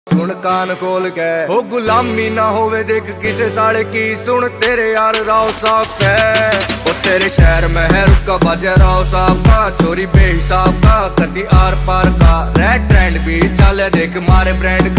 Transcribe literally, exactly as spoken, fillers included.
सुन कान खोल के हो गुलामी ना होवे देख किसे साले की सुन तेरे यार राव साहब है ओ तेरे शहर में है रुका बाजा राव साहब का चोरी बेहिसाब का कति आर पार का रेड ट्रेंड भी चले देख मारे ब्रांड का।